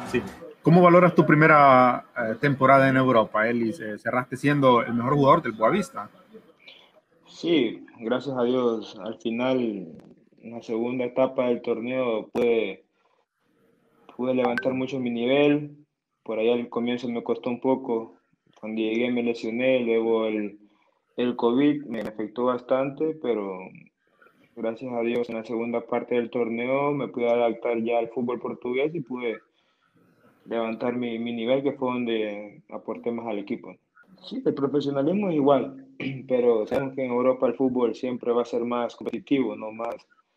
Sí. ¿Cómo valoras tu primera temporada en Europa, Elis? Cerraste siendo el mejor jugador del Boavista. Sí, gracias a Dios. Al final, en la segunda etapa del torneo pude levantar mucho mi nivel. Por ahí al comienzo me costó un poco. Cuando llegué me lesioné, luego el COVID me afectó bastante, pero gracias a Dios en la segunda parte del torneo me pude adaptar ya al fútbol portugués y pude levantar mi nivel, que fue donde aporté más al equipo. Sí, el profesionalismo es igual, pero sabemos que en Europa el fútbol siempre va a ser más competitivo, no más.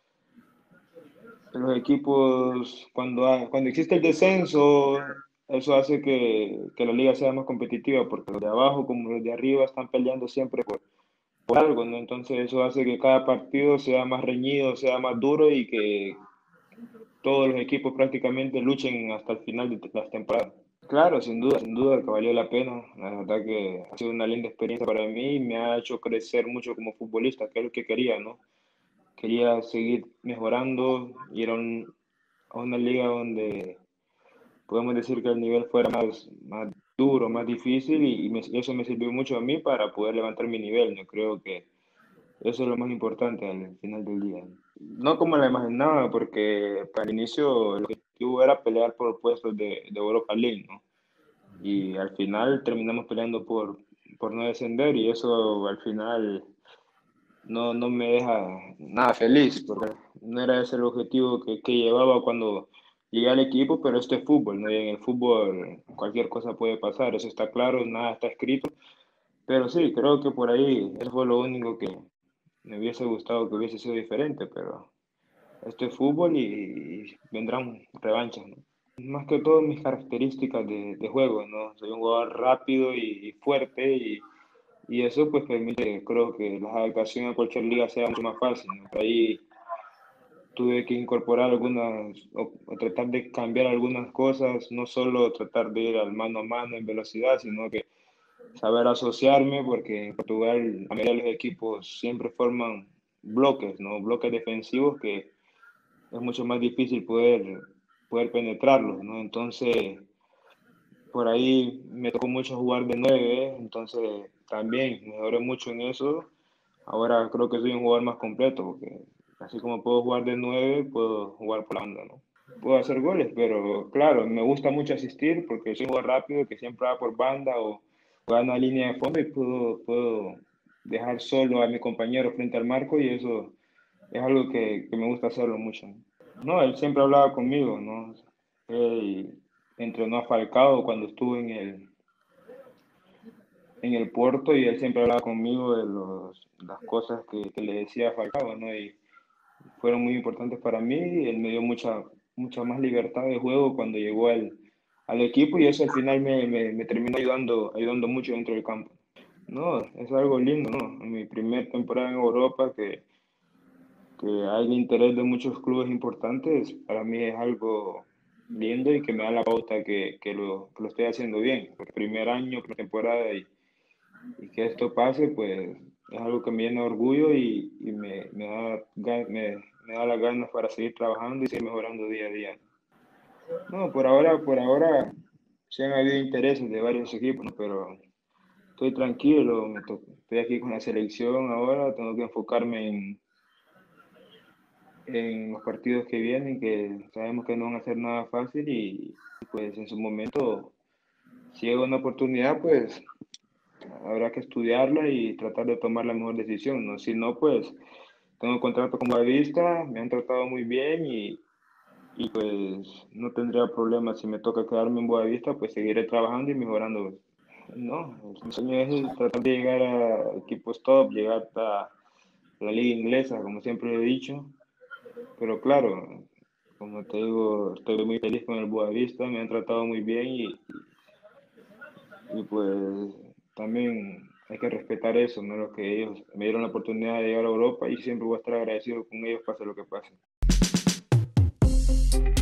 Los equipos, cuando existe el descenso, eso hace que la liga sea más competitiva, porque los de abajo como los de arriba están peleando siempre por algo, ¿no? Entonces eso hace que cada partido sea más reñido, sea más duro y que todos los equipos prácticamente luchen hasta el final de las temporadas. Claro, sin duda que valió la pena. La verdad que ha sido una linda experiencia para mí y me ha hecho crecer mucho como futbolista, que es lo que quería, ¿no? Quería seguir mejorando, ir a una liga donde podemos decir que el nivel fuera más duro, más difícil y eso me sirvió mucho a mí para poder levantar mi nivel. Yo creo que eso es lo más importante al final del día. No como la imaginaba, porque al inicio el objetivo era pelear por puestos de Europa League, ¿no? Y al final terminamos peleando por no descender y eso al final no me deja nada feliz, porque no era ese el objetivo que llevaba cuando llegué al equipo, pero este es fútbol, ¿no? Y en el fútbol cualquier cosa puede pasar, eso está claro, nada está escrito, pero sí, creo que por ahí eso fue lo único que me hubiese gustado que hubiese sido diferente, pero esto es fútbol y vendrán revanchas, ¿no? Más que todo mis características de juego, ¿no? Soy un jugador rápido y fuerte y eso pues permite, creo que la adaptación a cualquier liga sea mucho más fácil, ¿no? Por ahí tuve que incorporar o tratar de cambiar algunas cosas, no solo tratar de ir al mano a mano en velocidad, sino que saber asociarme, porque en Portugal a medida de los equipos siempre forman bloques, ¿no? Bloques defensivos que es mucho más difícil poder penetrarlos, ¿no? Entonces, por ahí me tocó mucho jugar de nueve, entonces también mejoré mucho en eso. Ahora creo que soy un jugador más completo, porque así como puedo jugar de nueve, puedo jugar por la banda, ¿no? Puedo hacer goles, pero claro, me gusta mucho asistir porque soy un jugador rápido que siempre va por banda o gana línea de fondo y puedo dejar solo a mi compañero frente al marco y eso es algo que me gusta hacerlo mucho. No, él siempre hablaba conmigo, ¿no? Él entrenó a Falcao cuando estuve en el Porto y él siempre hablaba conmigo de las cosas que le decía a Falcao, ¿no? Y fueron muy importantes para mí. Él me dio mucha más libertad de juego cuando llegó al equipo y eso al final me terminó ayudando mucho dentro del campo. No, es algo lindo, ¿no? En mi primer temporada en Europa, que hay el interés de muchos clubes importantes, para mí es algo lindo y que me da la pauta que lo estoy haciendo bien. Porque primer año, primera temporada y que esto pase, pues es algo que me llena de orgullo y me da las ganas para seguir trabajando y seguir mejorando día a día. No, por ahora sí han habido intereses de varios equipos, ¿no? Pero estoy tranquilo, estoy aquí con la selección ahora, tengo que enfocarme en los partidos que vienen, que sabemos que no van a ser nada fácil y pues en su momento, si llega una oportunidad, pues habrá que estudiarla y tratar de tomar la mejor decisión, ¿no? Si no, pues tengo contrato con Boavista, me han tratado muy bien y pues no tendría problema si me toca quedarme en Boavista, pues seguiré trabajando y mejorando. No, mi sueño es tratar de llegar a equipos top, llegar a la liga inglesa, como siempre he dicho, pero claro, como te digo, estoy muy feliz con el Boavista, me han tratado muy bien y pues también hay que respetar eso, ¿no? Lo que ellos me dieron la oportunidad de llegar a Europa y siempre voy a estar agradecido con ellos pase lo que pase.